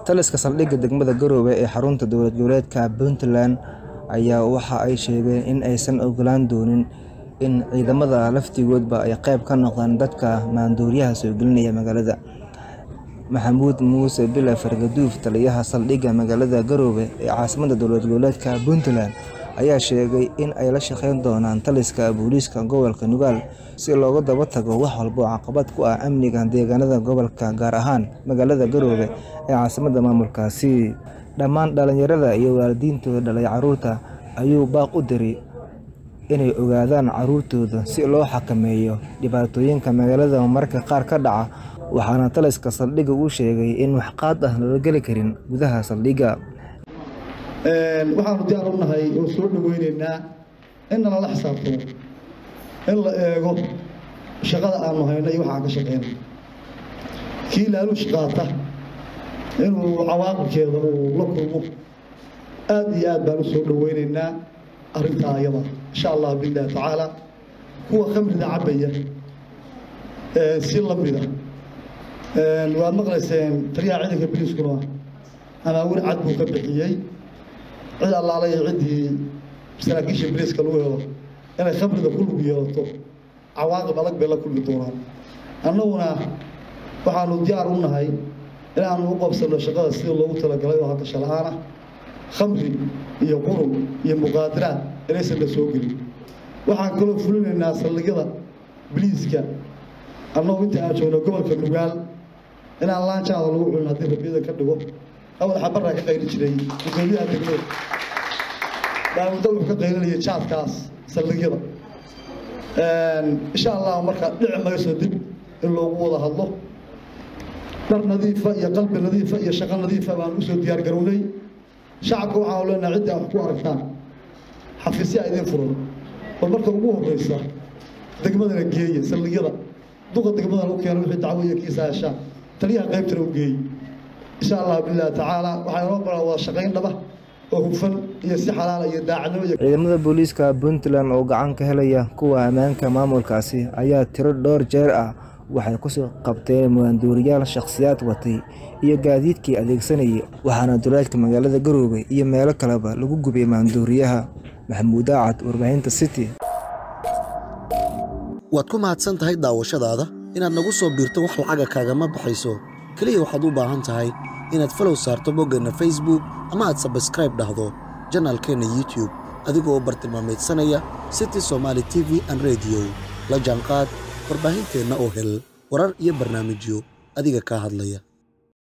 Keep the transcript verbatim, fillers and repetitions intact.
taliska saldhigga degmada Garowe ee xarunta dowlad goboleedka Puntland ayaa waxa ay sheegeen in aysan ogolaan doonin in ciidamada laftigoodba ay qayb ka noqdaan dadka maandooriyaha soo gelinaya magaalada. Maxamuud Muuse Bile Fargaduuf, taliyaha saldhigga magaalada Garowe ee caasimadda dowlad goboleedka Puntland, ayaa sheegay in ay la shaqeyn doonaan taliska booliiska gobolka Nugaal si looga daba tago wax walba oo caqabad ku ah amniga deegaanada gobolka, gaar ahaan magaalada Garowe ee caasimadda maamulkaasi. Dhammaan dhalinyarada iyo waalidiintooda dhalay carruurta ayuu baaq u diray inay ogaadaan carruurtooda si loo xakameeyo dhibaatooyinka magaalada mararka qaar ka dhaca, waxaana taliska saldhigga uu sheegay in wax qaad ah lala geli karin gudaha saldhigga. waxaanu diyaar u nahay oo soo dhaweynaynaa in nala xisaabtamo, in la eego shaqada aanu hayno iyo waxaan ka shaqeyno. kii laaluush qaata inuu cawaaqibkeeda uu la kulmo, aad iyo aad baan u soo dhaweynaynaa arrintaa ayada insha allah billahi tacaala. kuwa khamrida cabaya si lamida waad maqlayseen taliyaha ciidanka booliiskuna amaawir cad buu ka bixiyey cid allaala iyo ciddii saraakiisha booliiska lagu helo inay khamrida ku lug yeelato cawaaqib adag bay la kulmi doonaan. annaguna waxaanu diyaar u nahay in aanu u qabsanno shaqada sidii loogu talagalay oo hakasho la'aan ah, khamri iyo qurun iyo muqaadaraad inaysan la soo gelin. waxaan kaloo fulinaynaa saldhigyada booliiska annagu inta aan joogno gobolka Nugaal inaan laanjaada lagu culin haddii rabiyada ka dhigo. awal xabarraa ka qayli jiray gudoomiyaha degmada daawada wuxuu ka qaylinayay jaadkaas saldhigyada. insha allah marka dhici mayso dib in loogu wada hadlo. dhar nadiifa iyo qalbi nadiifa iyo shaqo nadiifa baan usoo diyaar garownay. shacabka waxaan leenahay cidda wax ku aragtaan xafiisya idin furan oo marka ugu horeysa degmadana geeya saldhigyada duqa degmadana u keeno wixii dacwo iyo kiisa heshaan taliyaha qaybtana u geeyey insha allah billahi tacaala. waxaa inoo baran wada shaqayn dhaba oo hufan iyo si xalaal iyo daacadnimo. ciidamada booliiska Puntland oo gacan ka helaya kuwa ammaanka maamulkaasi ayaa tiro dhowr jeer ah waxay ku soo qabteen maandooriyaal shakhsiyaad watay iyo gaadiidkii adeegsanayay, waxaana duleedka magaalada Garowe iyo meelo kaleba lagu gubay maandooriyaha. Maxamuud Aacad, warbaahinta City. waad ku mahadsan tahay daawashadaada. inaad nagu soo biirto wax lacaga kaagama baxayso, kaliya waxaad u baahan tahay inaad follow saarto boggeenna Facebook ama aad subscribe dhahdo janaalkeena YouTube adigoo bartilmaameedsanaya City Somali T V and Radio. la jaanqaad warbaahinteena oo hel warar iyo barnaamijyo adiga ka hadlaya.